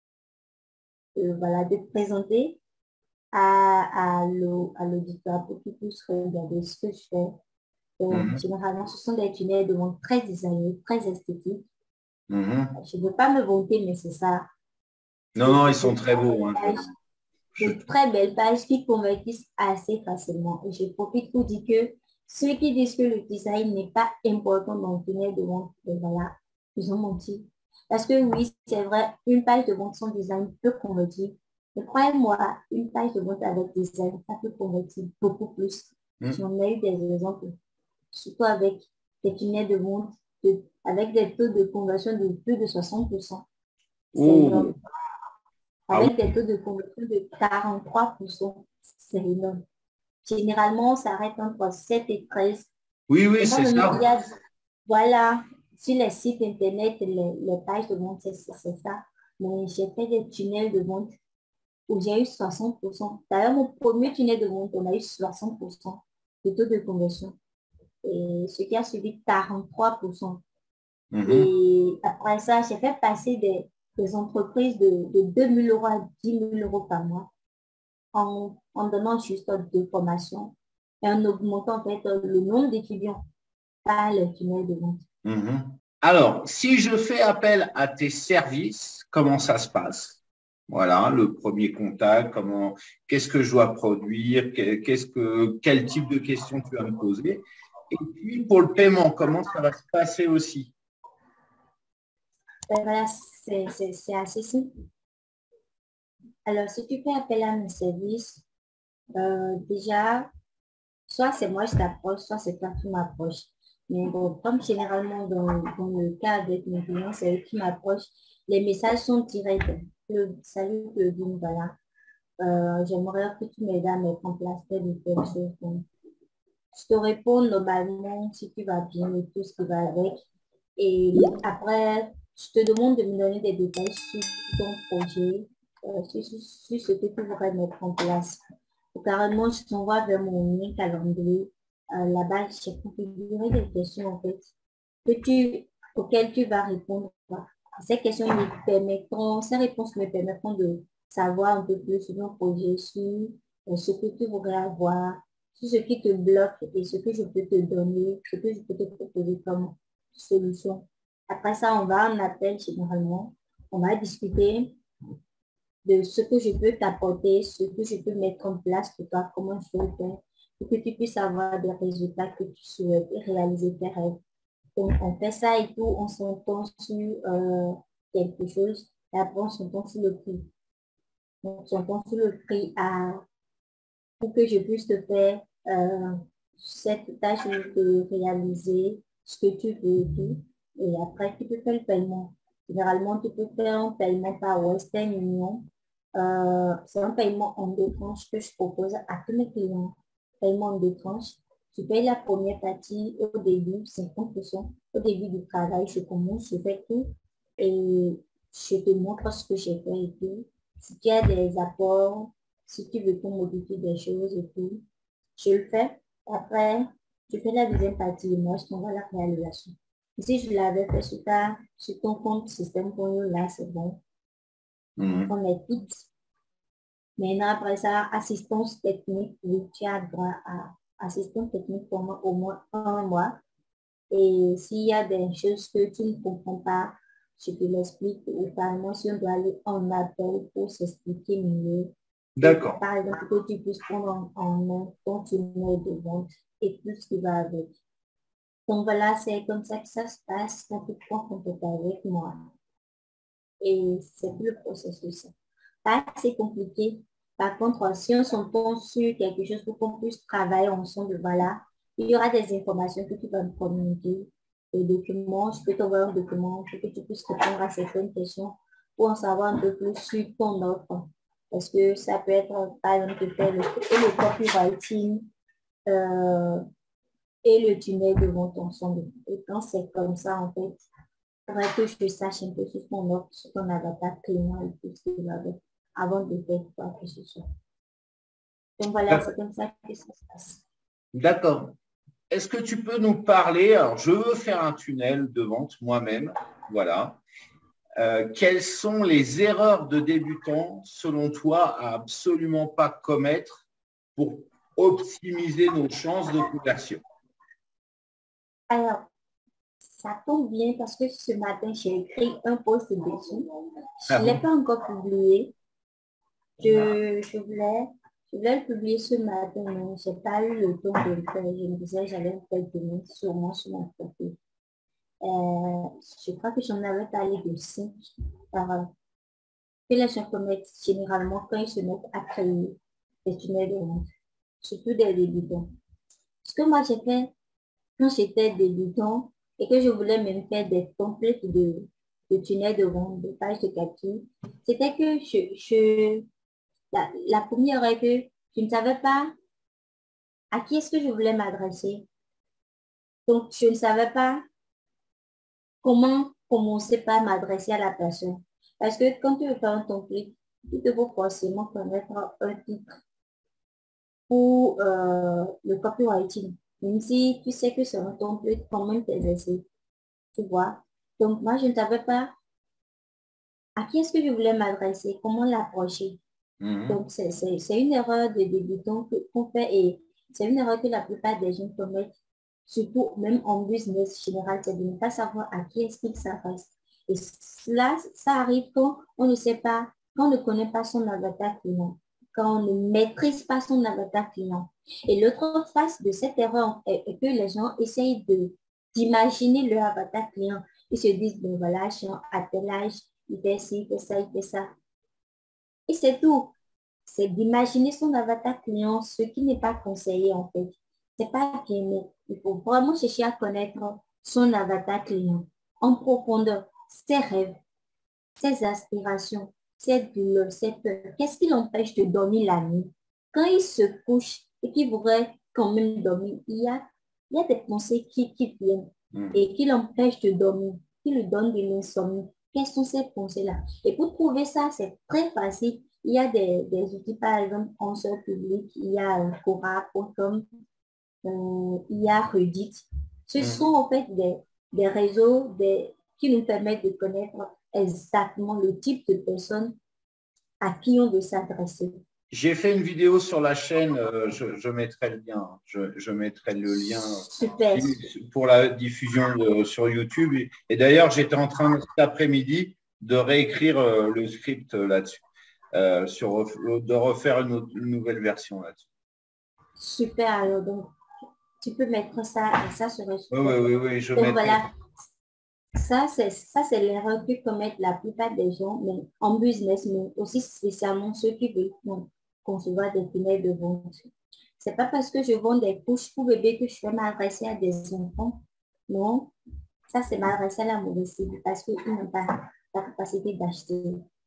de, voilà, de présenter à, à l'au- à l'auditoire pour qu'ils puissent regarder ce que je fais. Donc, Mhm. généralement, ce sont des tunnels de vente très designés, très esthétiques. Mhm. Je ne veux pas me vanter, mais c'est ça. Non, non, ils sont très beaux. Hein. De très belles pages qui convertissent assez facilement. Et je profite pour dire que ceux qui disent que le design n'est pas important dans le tunnel de vente, voilà, ils ont menti. Parce que oui, c'est vrai, une page de vente sans design peut convertir. Mais croyez-moi, une page de vente avec design, ça peut convertir beaucoup plus. Mmh. J'en ai eu des exemples, surtout avec des tunnels de vente, de, avec des taux de conversion de plus de soixante pour cent. C'est énorme. Avec ah oui. des taux de conversion de quarante-trois pour cent. C'est énorme. Généralement, ça arrête entre sept et treize. Oui, oui, c'est ça. A, voilà, sur les sites internet, les, les pages de vente, c'est ça. Mais j'ai fait des tunnels de vente où j'ai eu soixante pour cent. D'ailleurs, mon premier tunnel de vente, on a eu soixante pour cent de taux de conversion. Et ce qui a suivi quarante-trois pour cent. Mm-hmm. Et après ça, j'ai fait passer des, des entreprises de, de deux mille euros à dix mille euros par mois en, en donnant juste deux formations et en augmentant en fait le nombre d'étudiants par le tunnel de vente. Mm-hmm. Alors, si je fais appel à tes services, comment ça se passe? Voilà, le premier contact, comment, qu'est-ce que je dois produire, qu'est-ce que, quel type de questions tu vas me poser. Et puis, pour le paiement, comment ça va se passer aussi? Voilà, c'est assez simple. Alors, si tu fais appel à mes services, euh, déjà, soit c'est moi qui t'approche, soit c'est toi qui m'approche. Mais bon, comme généralement dans, dans le cas avec mes clients, c'est eux qui m'approchent, les messages sont directs. Le, salut, le din, voilà. Euh, J'aimerais que tu m'aides à mettre en place telle ou telle chose. Donc, je te réponds normalement si tu vas bien et tout ce qui va avec. Et après, je te demande de me donner des détails sur ton projet, euh, sur, sur, sur ce que tu voudrais mettre en place. Donc, carrément, je t'envoie vers mon lien calendrier. Euh, Là-bas, j'ai configuré des questions en fait que tu, auxquelles tu vas répondre. Ces questions me permettront, ces réponses me permettront de savoir un peu plus sur ton projet, sur euh, ce que tu voudrais avoir, sur ce qui te bloque et ce que je peux te donner, ce que je peux te proposer comme solution. Après ça, on va en appel généralement. On va discuter de ce que je peux t'apporter, ce que je peux mettre en place pour toi, comment je peux le faire, pour que tu puisses avoir des résultats que tu souhaites et réaliser tes rêves. Donc, on fait ça et tout, on s'entend sur euh, quelque chose et après on s'entend sur le prix. On s'entend sur le prix à, pour que je puisse te faire euh, cette tâche de réaliser ce que tu veux et tout. Et après, tu peux faire le paiement. Généralement, tu peux faire un paiement par Western Union. Euh, C'est un paiement en deux tranches que je propose à tous mes clients. Paiement en deux tranches. Tu payes la première partie au début, cinquante pour cent. Au début du travail, je commence, je fais tout et je te montre ce que j'ai fait et tout. Si tu as des apports, si tu veux qu'on modifie des choses et tout, je le fais. Après, je fais la deuxième partie et moi, je t'envoie la réalisation. Et si je l'avais fait sur, ta, sur ton compte système pour nous, là, c'est bon. Mmh. On est toutes. Maintenant, après ça, assistance technique, oui, tu as droit à assistance technique pour moi au moins un mois. Et s'il y a des choses que tu ne comprends pas, je te l'explique ou carrément si on doit aller en appel pour s'expliquer mieux. D'accord. Par exemple, que tu puisses prendre en main ton tunnel de vente et tout ce qui va avec. Donc voilà, c'est comme ça que ça se passe quand tu prends contact avec moi. Et c'est tout le processus. Pas assez compliqué. Par contre, si on s'entend sur quelque chose pour qu'on puisse travailler ensemble, voilà, il y aura des informations que tu vas me communiquer, des documents, je peux t'envoyer un document pour que tu puisses répondre à certaines questions pour en savoir un peu plus sur ton offre. Parce que ça peut être, par exemple, de faire le, le copywriting euh, et le tunnel de vente ensemble. Et quand c'est comme ça, en fait, il faudrait que je sache un peu sur ton offre, sur ton avatar client et tout ce qui va avec, avant de faire quoi que ce soit. Donc voilà, c'est comme ça que ça se passe. D'accord. Est-ce que tu peux nous parler, alors je veux faire un tunnel de vente moi-même, voilà. Euh, quelles sont les erreurs de débutants, selon toi, à absolument pas commettre pour optimiser nos chances de conversion? Alors, ça tombe bien parce que ce matin, j'ai écrit un post dessus. Je Ah ne l'ai bon? pas encore publié. Je, je voulais, je voulais le publier ce matin, mais je n'ai pas eu le temps de le faire. Je me disais que j'allais le faire demain, sûrement sur mon profil. Euh, je crois que j'en avais parlé de cinq erreurs que les gens commettent généralement quand ils se mettent à créer des tunnels de vente, surtout des débutants. Ce que moi j'ai fait quand j'étais débutant et que je voulais même faire des templates de, de tunnels de vente, de pages de capture, c'était que je, je la, la première est que je ne savais pas à qui est-ce que je voulais m'adresser. Donc, je ne savais pas comment commencer par m'adresser à la personne. Parce que quand tu veux faire un template, il te faut forcément connaître un titre pour euh, le copywriting. Même si tu sais que c'est un template, quand même t'exercer, tu vois. Donc, moi, je ne savais pas à qui est-ce que je voulais m'adresser, comment l'approcher. Mhm. Donc, c'est c'est- c'est une erreur de débutant que- qu'on fait et c'est une erreur que la plupart des gens commettent, surtout même en business général, c'est de ne pas savoir à qui est-ce qu'ils s'adressent. Et cela, ça arrive quand on ne sait pas, quand on ne connaît pas son avatar client, quand on ne maîtrise pas son avatar client. Et l'autre face de cette erreur est, est que les gens essayent de d'imaginer leur avatar client. Ils se disent, ben voilà, je suis à tel âge, il fait ci, il fait ça, il fait ça. Et c'est tout. C'est d'imaginer son avatar client, ce qui n'est pas conseillé en fait. C'est pas bien, mais il faut vraiment chercher à connaître son avatar client en profondeur, ses rêves, ses aspirations, ses douleurs, ses peurs. Qu'est-ce qui l'empêche de dormir la nuit? Quand il se couche et qu'il voudrait quand même dormir, il y a, il y a des pensées qui, qui viennent Mhm. et qui l'empêchent de dormir, qui lui donnent de l'insomnie. Quelles sont ces pensées-là? Et pour trouver ça, c'est très facile. Il y a des, des outils, par exemple, en sort public, il y a euh, Quora point com, euh, il y a Reddit. Ce Mhm. sont en fait des, des réseaux des, qui nous permettent de connaître exactement le type de personnes à qui on veut s'adresser. J'ai fait une vidéo sur la chaîne, euh, je, je mettrai le lien, je, je mettrai le lien Super, pour la diffusion de- sur YouTube. Et, et d'ailleurs, j'étais en train cet après-midi de réécrire euh, le script là-dessus, euh, sur, de refaire une, autre- une nouvelle version là-dessus. super. Alors, donc, tu peux mettre ça et ça serait Oui, super. oui, oui, oui, je Donc, mettrai. voilà, ça, c'est ça, c'est l'erreur que commettent la plupart des gens, mais en business, mais aussi spécialement ceux qui veulent bon, concevoir des tunnels de vente. C'est pas parce que je vends des couches pour bébé que je vais m'adresser à des enfants. Non, ça, c'est m'adresser à la mauvaise cible parce qu'ils n'ont pas la capacité d'acheter.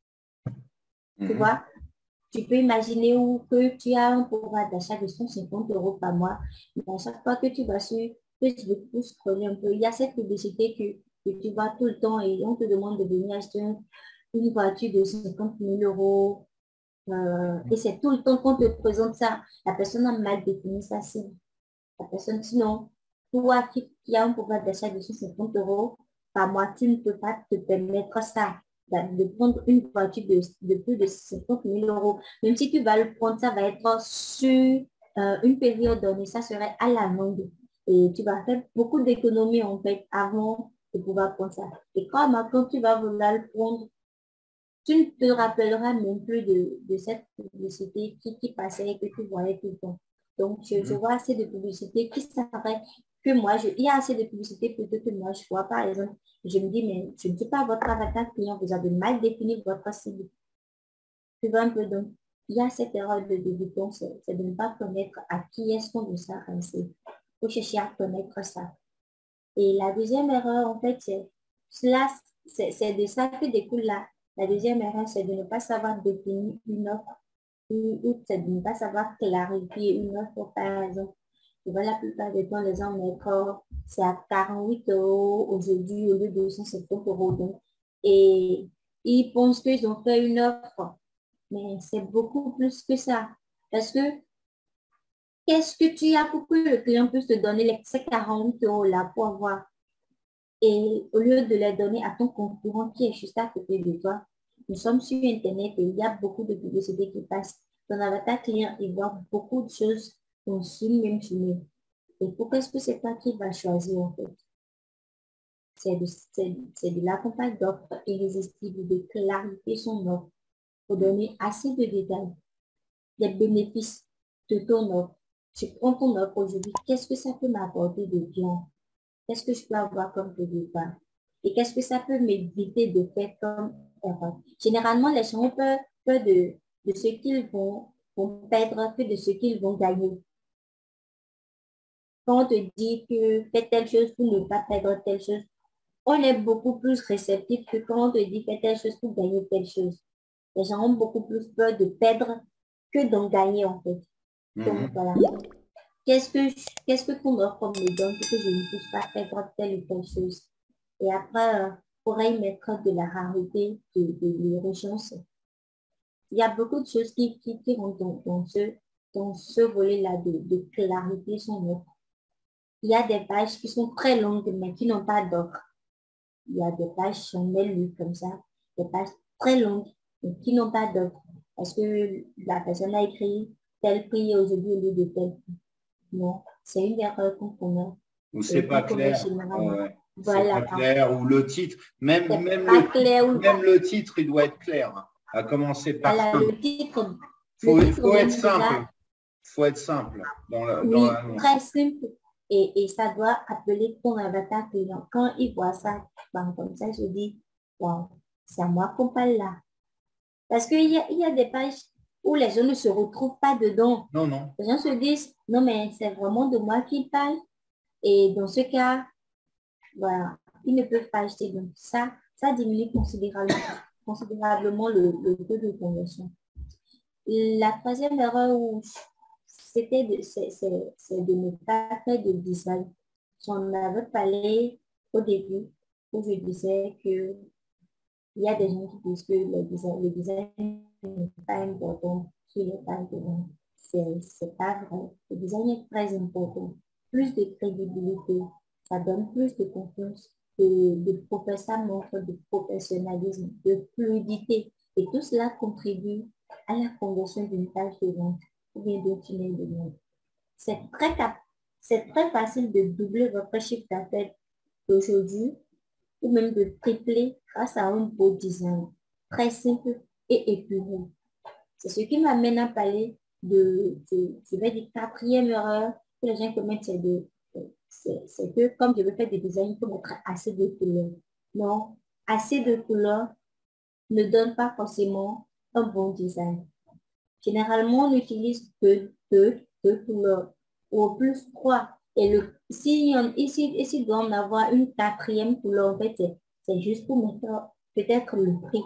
Tu Mhm. vois, tu peux imaginer où que tu as un pouvoir d'achat de cent cinquante euros par mois. Mais à chaque fois que tu vas sur Facebook pour scroller un peu, il y a cette publicité que, que tu vois tout le temps et on te demande de venir acheter un- une voiture de cinquante mille euros. Euh, et c'est tout le temps qu'on te présente ça. La personne a mal défini sa cible. La personne, sinon, toi qui, qui as un pouvoir d'achat de cent cinquante euros par mois, tu ne peux pas te permettre ça, de prendre une voiture de, de plus de cinquante mille euros. Même si tu vas le prendre, ça va être sur euh, une période donnée, ça serait à la longue. Et tu vas faire beaucoup d'économies en fait avant de pouvoir prendre ça. Et quand, quand tu vas vouloir le prendre, tu ne te rappelleras même plus de, de cette publicité qui, qui passait et que tu voyais tout le temps. Donc, je, je Mhm. vois assez de publicités qui s'arrêtent que moi, je, il y a assez de publicités peut-être que moi, je vois, par exemple, je me dis, mais je ne suis pas votre avatar client, vous avez mal défini votre cible. Tu vois un peu, donc, il y a cette erreur de débutant, c'est c'est de ne pas connaître à qui est-ce qu'on veut s'adresser. Il faut chercher à connaître ça. Et la deuxième erreur, en fait, c'est cela, c'est c'est de ça que découle la, la deuxième erreur, c'est de ne pas savoir définir une offre ou, ou c'est de ne pas savoir clarifier une offre, par exemple. Tu vois, la plupart du temps, les gens mettent, oh, c'est à quarante-huit euros aujourd'hui au lieu de cent cinquante euros. Donc, et ils pensent qu'ils ont fait une offre, mais c'est beaucoup plus que ça. Parce que qu'est-ce que tu as pour que le client puisse te donner les ces quarante euros là pour avoir et au lieu de les donner à ton concurrent qui est juste à côté de toi, nous sommes sur Internet et il y a beaucoup de publicités qui passent. Ton avatar client, il voit beaucoup de choses sur une même journée. Et pourquoi est-ce que c'est toi qui vas choisir en fait? c'est de, c'est, c'est de la campagne d'offres irrésistible, de clarifier son offre pour donner assez de détails, des bénéfices de ton offre. Tu prends ton offre aujourd'hui, qu'est-ce que ça peut m'apporter de bien? Qu'est-ce que je peux avoir comme résultat? Et qu'est-ce que ça peut m'éviter de faire comme erreur? Généralement, les gens ont peur, peur de, de ce qu'ils vont, vont perdre que de ce qu'ils vont gagner. Quand on te dit que fais telle chose pour ne pas perdre telle chose, on est beaucoup plus réceptif que quand on te dit fais telle chose pour gagner telle chose. Les gens ont beaucoup plus peur de perdre que d'en gagner en fait. Mhm. Donc voilà. Qu'est-ce que, je- qu'est-ce que ton offre me donne pour que je ne puisse pas perdre telle ou telle chose? Et après, euh, pour y mettre de la rareté, de, de l'urgence. Il y a beaucoup de choses qui, qui, qui vont dans, dans ce, dans ce volet-là de, de clarifier son offre. Il y a des pages qui sont très longues, mais qui n'ont pas d'offre. Il y a des pages, j'en ai lu comme ça, des pages très longues, mais qui n'ont pas d'offre. Parce que la personne a écrit tel prix aujourd'hui au lieu de tel prix. Non, c'est une erreur qu'on commet. Ou c'est Et pas qu'on commet clair. généralement. Ouais. C'est Voilà. pas clair. Ou le titre, même, C'est même, pas le, clair. Ou... même le titre, il doit être clair. À commencer par Voilà, simple. le titre, Faut, le titre faut être même simple. déjà, Faut être simple dans la, dans oui, l'annonce. très simple. Et, et ça doit appeler ton avatar client. Quand il voit ça, ben, comme ça, je dis, wow, c'est à moi qu'on parle là. Parce qu'il y a, il y a des pages où les gens ne se retrouvent pas dedans. Non, non. Les gens se disent, non, mais c'est vraiment de moi qu'ils parlent. Et dans ce cas, voilà, ils ne peuvent pas acheter. Donc ça, ça diminue considérablement, considérablement le, le taux de conversion. La troisième erreur où c'était de, c'est, c'est, c'est de ne pas faire de design. J'en avais parlé au début où je disais que il y a des gens qui disent que le design, le design n'est pas important sur les pages de vente. C'est, c'est pas vrai. Le design est très important. Plus de crédibilité, ça donne plus de confiance, de, de ça montre de professionnalisme, de fluidité. Et tout cela contribue à la conversion d'une page de vente ou bien d'un tunnel de vente. C'est très, cap- c'est très facile de doubler votre chiffre d'affaires d'aujourd'hui ou même de tripler grâce à un beau design très simple et épuré. C'est ce qui m'amène à parler de, de, je vais dire, quatrième erreur que les gens commettent, c'est de, c'est c'est que comme je veux faire des designs, il faut mettre assez de couleurs. Non, assez de couleurs ne donne pas forcément un bon design. Généralement, on utilise deux, deux, deux couleurs, ou au plus trois. Et le, si on, ici, ici doit en avoir une quatrième couleur, en fait, c'est juste pour mettre peut-être le prix,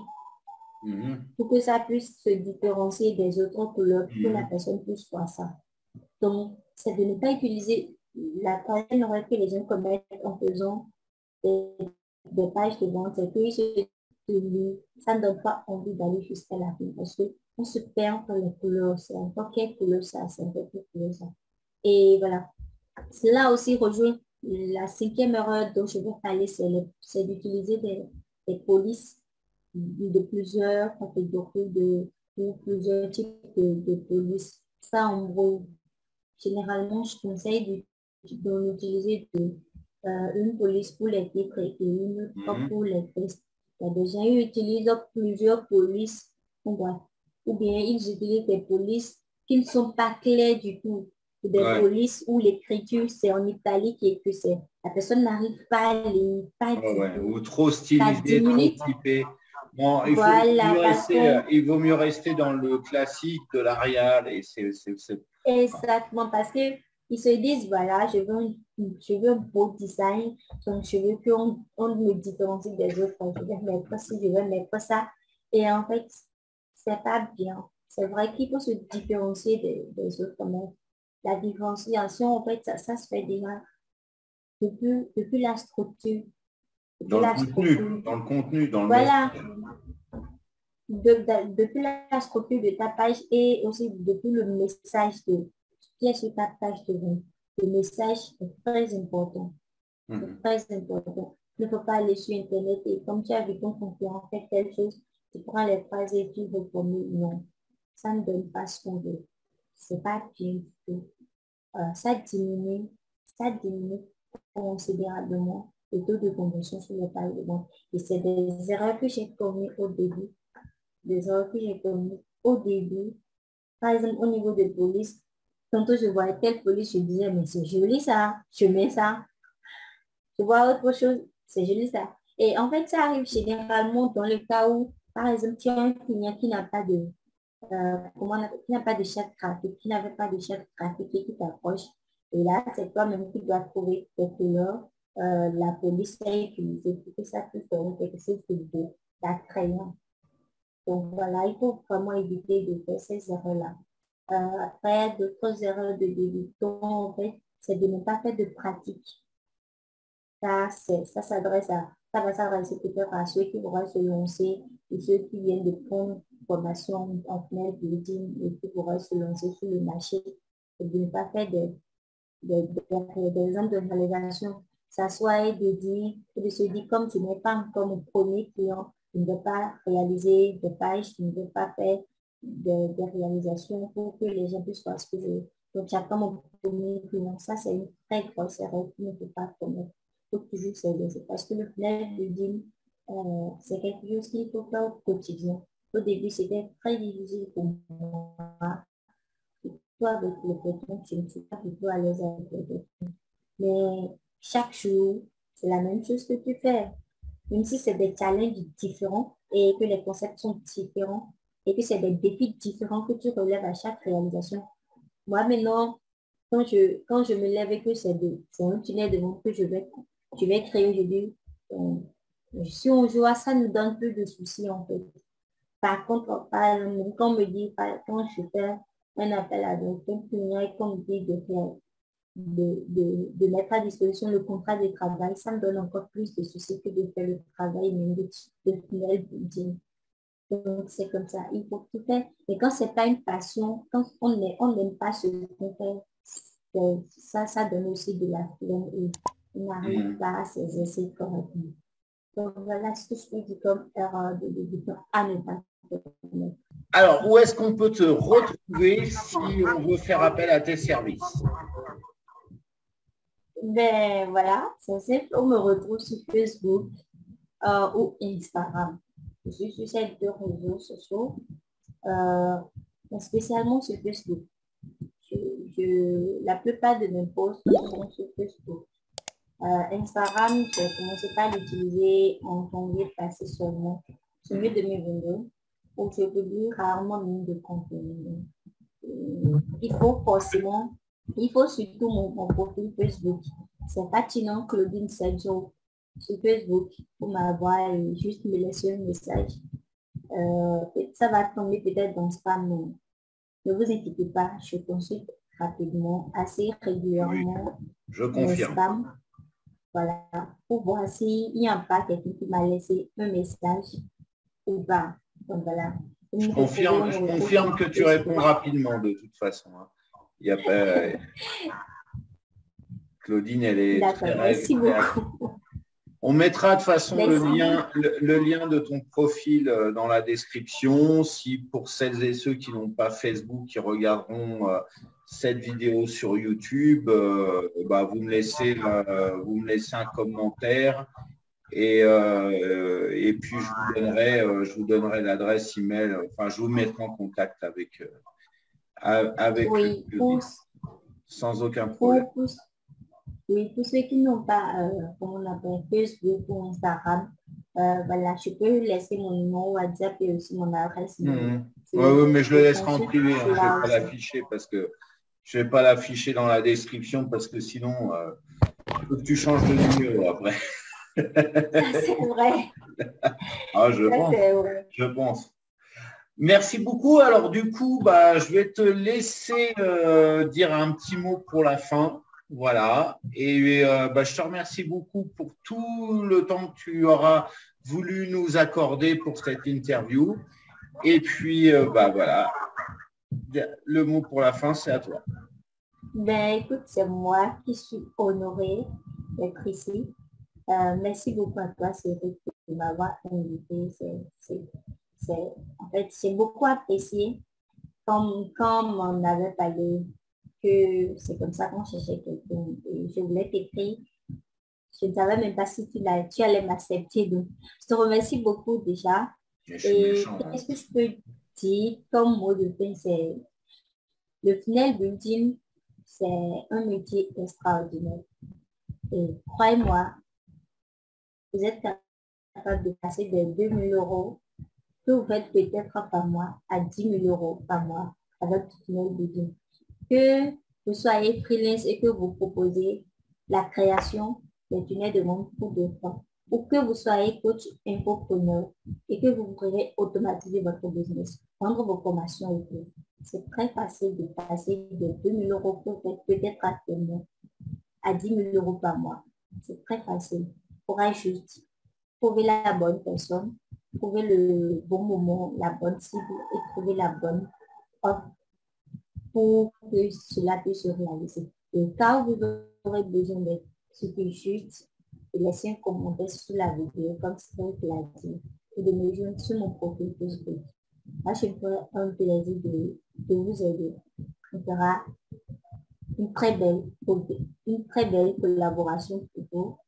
Mhm. pour que ça puisse se différencier des autres couleurs, pour que la Mhm. personne puisse voir ça. Donc, c'est de ne pas utiliser la troisième erreur que les gens commettent en faisant des, des pages de vente, c'est qu'ils se disent, ça ne donne pas envie d'aller jusqu'à la fin parce qu'on se perd entre les couleurs, c'est encore quelle couleur ça, c'est encore quelle couleur ça. Et voilà. Cela aussi rejoint la cinquième erreur dont je vais parler, c'est d'utiliser des, des polices de plusieurs catégories de, ou plusieurs types de, de polices. Ça, en gros, généralement, je conseille d'en utiliser deux. Euh, une police pour les titres et une autre Mhm. pour les tests. Il y a des gens qui utilisent plusieurs polices, ou bien ils utilisent des polices qui ne sont pas claires du tout. Des Ouais. polices où l'écriture c'est en italique et que c'est la personne n'arrive pas à lire, pas Ouais, du ouais. tout. Ou trop Ça stylisé, trop diminue. typé. Bon, il faut Voilà, mieux parce rester, euh, que il vaut mieux rester dans le classique de l'Arial et c'est, c'est, c'est- exactement, parce que ils se disent, voilà, je veux un, je veux un beau design, donc je veux qu'on on me différencie des autres. Je vais mettre ci, je vais mettre ça. Et en fait, c'est pas bien. C'est vrai qu'il faut se différencier des, des autres, mais la différenciation, en fait, ça, ça se fait déjà depuis, depuis la structure. Depuis dans le la contenu, structure. dans le contenu, dans le Voilà, message. de, de- depuis la structure de ta page et aussi depuis le message de, qui est sur ta page de vente. Le message est très important. Mhm. C'est très important. Il ne faut pas aller sur Internet et comme tu as vu ton concurrent fait quelque chose, tu prends les phrases et tu reformules. Non, ça ne donne pas ce qu'on veut. C'est pas bien du tout. Euh, ça diminue, ça diminue considérablement le taux de conversion sur les pages de vente. Et c'est des erreurs que j'ai commises au début. Des erreurs que j'ai commises au début. Par exemple, au niveau de police, tantôt je voyais telle police, je disais, mais c'est joli ça, je mets ça. Je vois autre chose, c'est joli ça. Et en fait, ça arrive généralement dans le cas où, par exemple, tu as un client qui n'a pas de, euh, comment on appelle, qui n'a pas de charte graphique, qui n'avait pas de charte graphique et qui t'approche. Et là, c'est toi-même qui dois trouver tes couleurs. Euh, la police a utilisé pour que ça puisse faire quelque chose de beau, d'attrayant. Donc voilà, il faut vraiment éviter de faire ces erreurs-là. Euh, après, d'autres erreurs de débutants, en fait, c'est de ne pas faire de pratique. Ça, ça s'adresse à, ça va s'adresser peut-être à ceux qui vont se lancer et ceux qui viennent de prendre une formation en tunnel building et qui vont se lancer sur le marché et de ne pas faire des de, de, de, exemples de réalisation. S'asseoir et de dire, et de se dire, comme je n'ai pas encore mon premier client, je ne vais pas réaliser des pages, je ne vais pas faire des de réalisations pour que les gens puissent voir ce que je veux. Donc, j'attends mon premier client. Ça, c'est une très grosse erreur qu'il ne faut pas commettre. Il faut toujours s'aider. Parce que le funnel building, euh, c'est quelque chose qu'il faut faire au quotidien. Au début, c'était très difficile pour moi. Toi, avec le coton, je ne suis pas du tout à l'aise avec le coton. Mais chaque jour, c'est la même chose que tu fais. Même si c'est des challenges différents et que les concepts sont différents et que c'est des défis différents que tu relèves à chaque réalisation. Moi, maintenant, quand je, quand je me lève et que c'est un tunnel de monde que je vais, je vais créer aujourd'hui, euh, si on joue à ça, nous donne plus de soucis en fait. Par contre, par exemple, quand on me dit, quand je fais un appel à donc un client et qu'on me dit de, de, de, de mettre à disposition le contrat de travail, ça me donne encore plus de soucis que de faire le travail même de, de tunnel building. Donc, c'est comme ça, il faut tout faire. Et quand c'est pas une passion, quand on n'aime on pas ce qu'on fait, ça, ça donne aussi de la flemme et on n'arrive mmh. pas à s'exercer correctement. Donc, voilà ce que je peux dire comme erreur de débutant à ne pas faire. Alors, où est-ce qu'on peut te retrouver si on veut faire appel à tes services? Ben voilà, c'est simple, on me retrouve sur Facebook euh, ou Instagram. Je suis sur ces deux réseaux sociaux, euh, spécialement sur Facebook. Je, je, la plupart de mes posts sont sur Facebook. Euh, Instagram, j'ai commencé par l'utiliser en janvier passé seulement, sur mai deux mille vingt-deux, où je publie rarement de contenu. Euh, il faut forcément, il faut surtout mon, mon profil Facebook. C'est pertinent Claudine Sergio sur Facebook pour m'avoir et juste me laisser un message. Euh, ça va tomber peut-être dans spam, mais ne vous inquiétez pas, je consulte rapidement, assez régulièrement. Oui, je confirme. Spam, voilà, pour voir s'il n'y a pas quelqu'un qui m'a laissé un message ou pas. Donc voilà. Je confirme, je confirme que tu réponds rapidement de toute façon. Hein. Il y a pas... Claudine, elle est très merci beaucoup. On mettra de toute façon le lien, le, le lien de ton profil dans la description. Si pour celles et ceux qui n'ont pas Facebook, qui regarderont euh, cette vidéo sur YouTube, euh, bah, vous, me laissez, euh, vous me laissez un commentaire et, euh, et puis je vous donnerai, euh, je vous donnerai l'adresse email. Enfin, je vous mettrai en contact avec, euh, avec oui, Claudine, sans aucun problème. Pour, Oui, pour ceux qui n'ont pas, euh, comment on appelle, Facebook ou Instagram, euh, voilà, je peux laisser mon numéro WhatsApp et aussi mon adresse. Mmh. Oui, ouais, mais je le laisserai en privé, hein, je ne vais pas l'afficher parce que je vais pas l'afficher dans la description parce que sinon, euh, il faut que tu changes de numéro après. C'est vrai. Ah, je Ça, pense. vrai. Je pense. Merci beaucoup. Alors du coup, bah, je vais te laisser euh, dire un petit mot pour la fin. Voilà, et euh, bah, je te remercie beaucoup pour tout le temps que tu auras voulu nous accorder pour cette interview. Et puis, euh, bah, voilà, le mot pour la fin, c'est à toi. Ben, écoute, c'est moi qui suis honorée d'être ici. Euh, merci beaucoup à toi, Cédric, de m'avoir invité. C'est, en fait, j'ai beaucoup apprécié comme, comme on avait parlé. Que c'est comme ça qu'on cherchait quelqu'un. Et je voulais t'écrire Je ne savais même pas si tu, tu allais m'accepter. Donc, je te remercie beaucoup déjà. Je suis Et méchant, hein. qu'est-ce que je peux dire comme mot de fin, c'est le funnel building, c'est un métier extraordinaire. Et croyez-moi, vous êtes capable de passer de deux mille euros que vous faites peut-être par mois à dix mille euros par mois avec le funnel building. Que vous soyez freelance et que vous proposez la création des tunnels de vente pour deux fois, ou que vous soyez coach infopreneur et que vous pourrez automatiser votre business, vendre vos formations et tout. C'est très facile de passer de deux mille euros que vous faites peut-être actuellement à dix mille euros par mois. C'est très facile. Il faudra juste trouver la bonne personne, trouver le bon moment, la bonne cible et trouver la bonne offre pour que cela puisse se réaliser. Et quand vous aurez besoin de ce que juste, de laisser un commentaire sous la vidéo, comme Cédric l'a dit, et de me joindre sur mon profil Facebook. Moi, je me ferai un plaisir de, de vous aider. On fera une très belle, une très belle collaboration pour vous.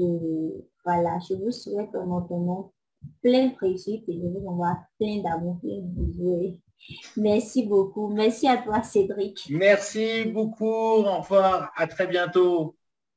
Et voilà, je vous souhaite maintenant plein de réussite et je vous envoie plein d'amour, plein de bisous. Merci beaucoup. Merci à toi, Cédric. Merci beaucoup. Au revoir. À très bientôt.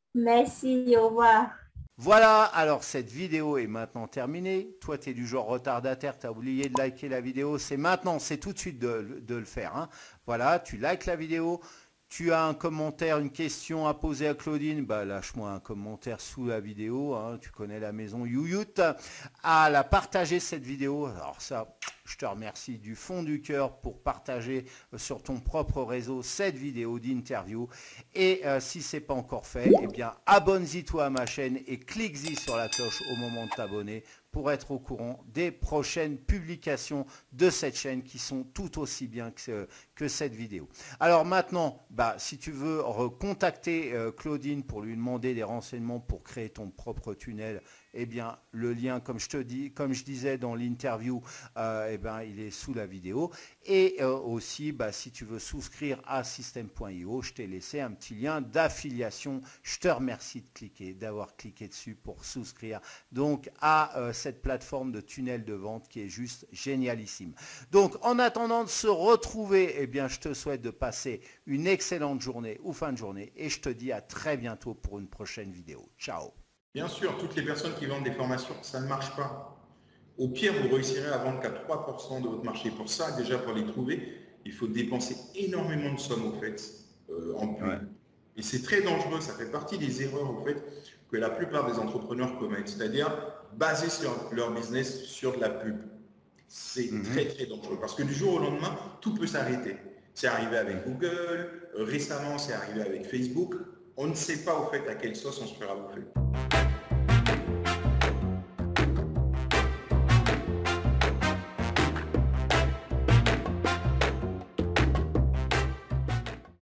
Merci. Au revoir. Voilà, alors cette vidéo est maintenant terminée. Toi, tu es du genre retardataire, tu as oublié de liker la vidéo. C'est maintenant, c'est tout de suite de, de le faire, hein. Voilà, tu likes la vidéo. Tu as un commentaire, une question à poser à Claudine, bah, lâche-moi un commentaire sous la vidéo, hein, tu connais la maison Youyout, à la partager cette vidéo. Alors ça, je te remercie du fond du cœur pour partager sur ton propre réseau cette vidéo d'interview. Et euh, si ce n'est pas encore fait, eh bien abonne-y toi à ma chaîne et clique-y sur la cloche au moment de t'abonner pour être au courant des prochaines publications de cette chaîne qui sont tout aussi bien que, que cette vidéo. Alors maintenant, bah, si tu veux recontacter euh, Claudine pour lui demander des renseignements pour créer ton propre tunnel, eh bien le lien, comme je te dis, comme je disais dans l'interview, euh, eh ben, il est sous la vidéo. Et euh, aussi, bah, si tu veux souscrire à système point i o, je t'ai laissé un petit lien d'affiliation. Je te remercie de cliquer, d'avoir cliqué dessus pour souscrire donc à euh, cette plateforme de tunnel de vente qui est juste génialissime. Donc en attendant de se retrouver, eh bien je te souhaite de passer une excellente journée ou fin de journée et je te dis à très bientôt pour une prochaine vidéo. Ciao. Bien sûr, toutes les personnes qui vendent des formations, ça ne marche pas. Au pire, vous réussirez à vendre qu'à trois pour cent de votre marché. Pour ça, déjà pour les trouver, il faut dépenser énormément de sommes au fait, euh, en plus. Ouais. Et c'est très dangereux, ça fait partie des erreurs au fait que la plupart des entrepreneurs commettent, c'est-à-dire baser sur leur business sur de la pub. C'est mmh. très très dangereux parce que du jour au lendemain, tout peut s'arrêter. C'est arrivé avec Google, récemment c'est arrivé avec Facebook. On ne sait pas au fait à quelle sauce on se fera bouffer.